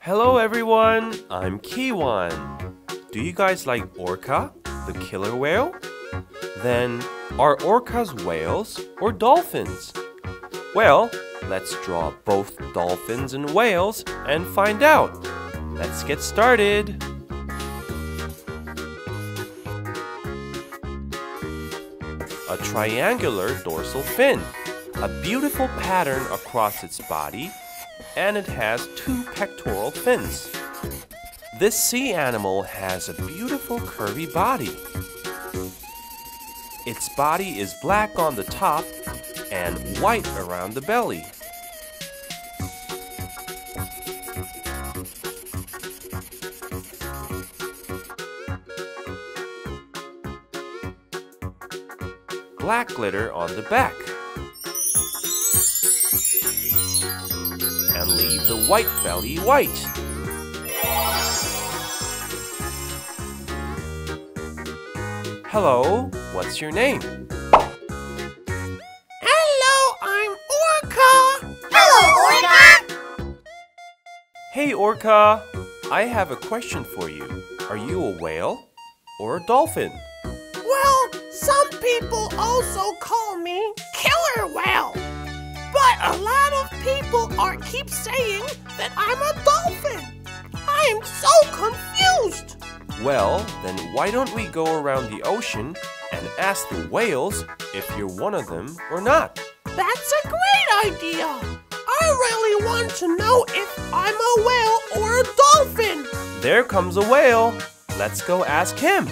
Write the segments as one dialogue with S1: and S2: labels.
S1: Hello everyone, I'm Kiwan. Do you guys like orca, the killer whale? Then, are orcas whales or dolphins? Well, let's draw both dolphins and whales and find out. Let's get started. A triangular dorsal fin, a beautiful pattern across its body, and it has two pectoral fins. This sea animal has a beautiful curvy body. Its body is black on the top and white around the belly. Black glitter on the back. And leave the white belly white. Hello, what's your name?
S2: Hello, I'm Orca.
S3: Hello, Orca.
S1: Hey, Orca. I have a question for you. Are you a whale or a dolphin?
S2: Well, some people also call me Killer Whale. But a lot of people keep saying that I'm a dolphin. I'm so confused.
S1: Well, then why don't we go around the ocean and ask the whales if you're one of them or not?
S2: That's a great idea. I really want to know if I'm a whale or a dolphin.
S1: There comes a whale. Let's go ask him.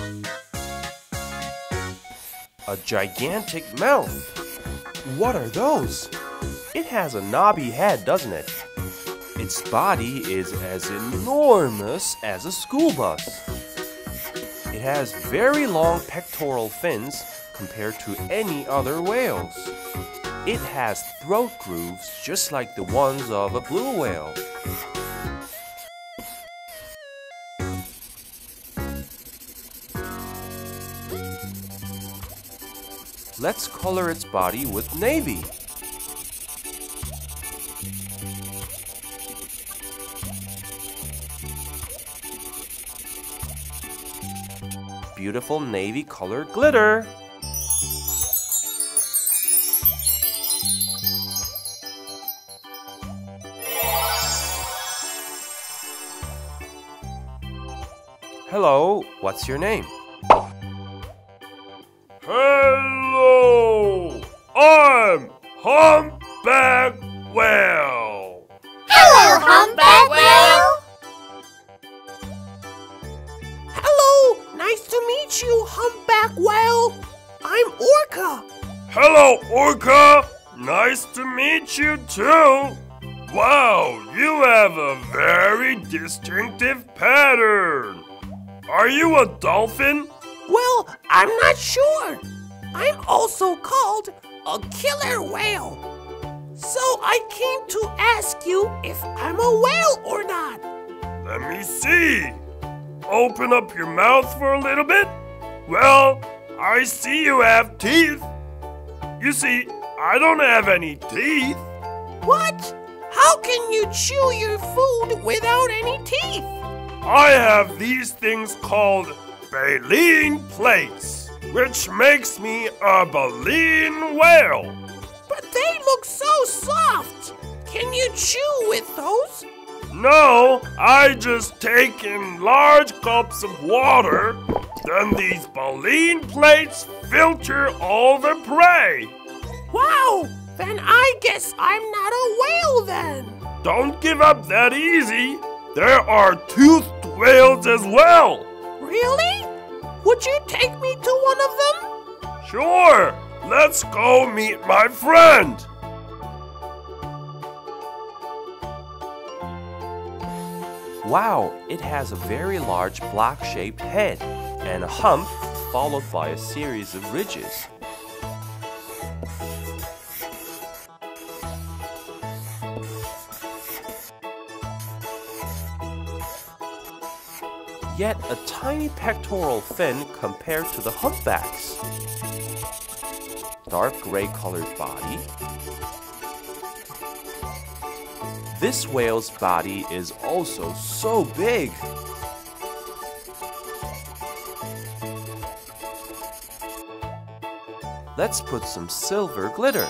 S1: A gigantic mouth. What are those? It has a knobby head, doesn't it? Its body is as enormous as a school bus. It has very long pectoral fins compared to any other whales. It has throat grooves just like the ones of a blue whale. Let's color its body with navy. Beautiful navy colored glitter. Hello, what's your name? Hello, I'm Humpback Whale.
S3: Hello, Humpback Whale.
S2: Hello, nice to meet you, Humpback Whale. I'm Orca.
S1: Hello, Orca. Nice to meet you too. Wow, you have a very distinctive pattern. Are you a dolphin?
S2: Well, I'm not sure. I'm also called a killer whale. So I came to ask you if I'm a whale or not.
S1: Let me see. Open up your mouth for a little bit. Well, I see you have teeth. You see, I don't have any teeth.
S2: What? How can you chew your food without any teeth?
S1: I have these things called baleen plates, which makes me a baleen whale.
S2: But they look so soft. Can you chew with those?
S1: No, I just take in large cups of water, then these baleen plates filter all the prey.
S2: Wow, then I guess I'm not a whale then.
S1: Don't give up that easy. There are toothed whales as well.
S2: Really? Would you take me to one of them?
S1: Sure, let's go meet my friend. Wow, it has a very large block-shaped head and a hump followed by a series of ridges. Yet a tiny pectoral fin compared to the humpbacks. Dark gray colored body. This whale's body is also so big. Let's put some silver glitter.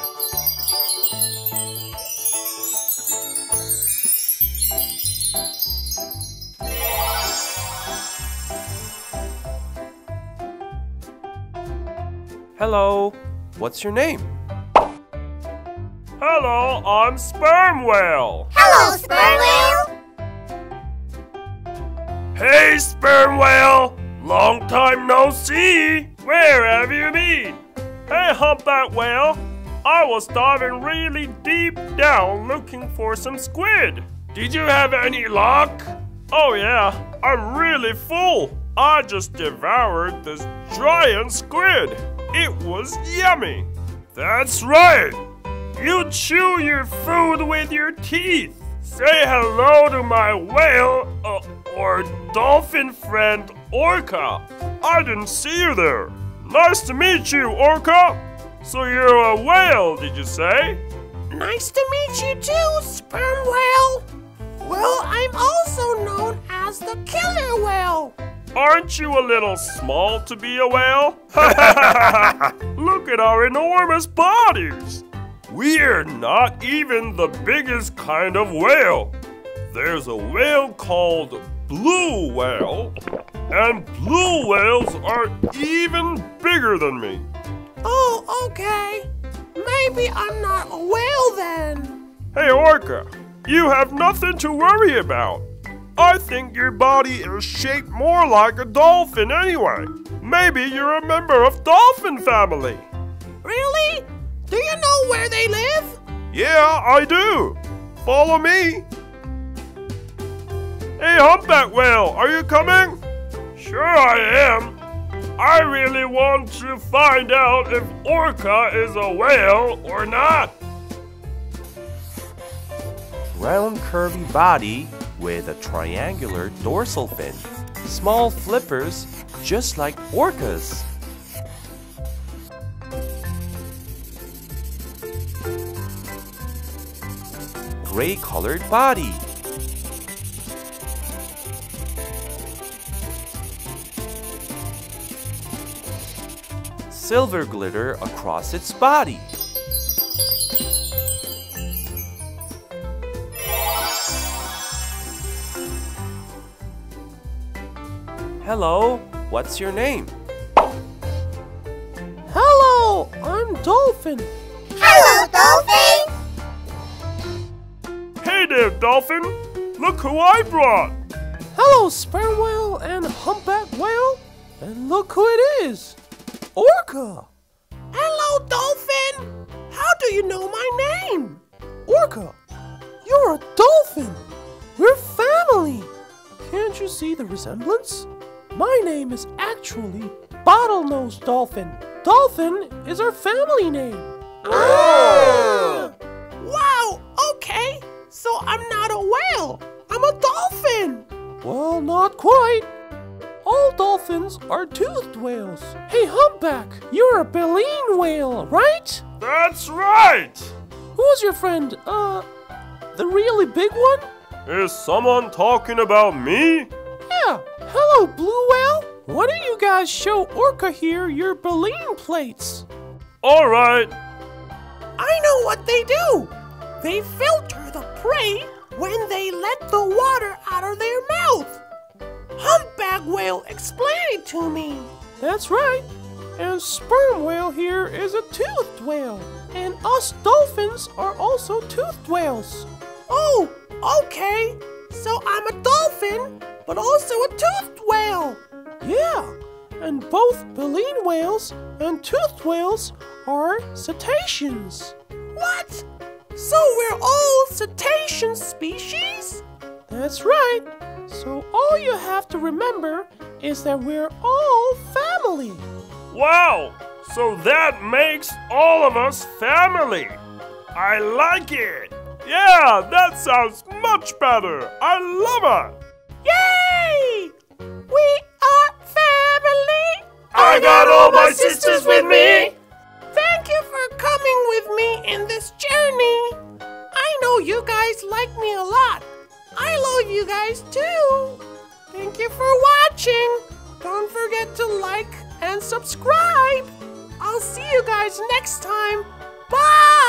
S1: Hello, what's your name?
S4: Hello, I'm Sperm Whale.
S3: Hello, Sperm Whale.
S4: Hey, Sperm Whale. Long time no see. Where have you been? Hey, Humpback Whale. I was diving really deep down looking for some squid. Did you have any luck? Oh yeah, I'm really full. I just devoured this giant squid. It was yummy. That's right. You chew your food with your teeth. Say hello to my whale or dolphin friend Orca. I didn't see you there. Nice to meet you, Orca. So you're a whale, did you say?
S2: Nice to meet you too, Sperm Whale. Well, I'm also known as the killer whale.
S4: Aren't you a little small to be a whale? Look at our enormous bodies. We're not even the biggest kind of whale. There's a whale called blue whale, and blue whales are even bigger than me.
S2: Oh, okay. Maybe I'm not a whale then.
S4: Hey, Orca, you have nothing to worry about. I think your body is shaped more like a dolphin anyway. Maybe you're a member of dolphin family.
S2: Really? Do you know where they live?
S4: Yeah, I do. Follow me. Hey, Humpback Whale, are you coming? Sure I am. I really want to find out if Orca is a whale or not.
S1: Round curvy body with a triangular dorsal fin. Small flippers just like orcas. Gray colored body. Silver glitter across its body. Hello, what's your name?
S2: Hello, I'm Dolphin.
S3: Hello, Dolphin.
S4: Hey there, Dolphin. Look who I brought.
S2: Hello, Sperm Whale and Humpback Whale. And look who it is. Orca. Hello, Dolphin. How do you know my name? Orca, you're a dolphin. We're family. Can't you see the resemblance? My name is actually Bottlenose Dolphin. Dolphin is our family name. Ah! Wow, okay. So I'm not a whale. I'm a dolphin. Well, not quite. All dolphins are toothed whales. Hey, Humpback, you're a baleen whale, right?
S4: That's right.
S2: Who's your friend? The really big one?
S4: Is someone talking about me?
S2: Yeah. Hello, blue whale. Why don't you guys show Orca here your baleen plates?
S4: All right.
S2: I know what they do. They filter the prey when they let the water out of their mouth. Humpback Whale explained it to me. That's right. And Sperm Whale here is a toothed whale. And us dolphins are also toothed whales. Oh, okay. So I'm a dolphin, but also a toothed whale. Yeah, and both baleen whales and toothed whales are cetaceans. What? So we're all cetacean species? That's right. So all you have to remember is that we're all family.
S4: Wow, so that makes all of us family. I like it. Yeah, that sounds much better. I love it.
S2: Yay! We are family.
S4: I got all my sisters with me.
S2: Thank you for coming with me in this journey. I know you guys like me a lot. I love you guys too. Thank you for watching. Don't forget to like and subscribe. I'll see you guys next time. Bye!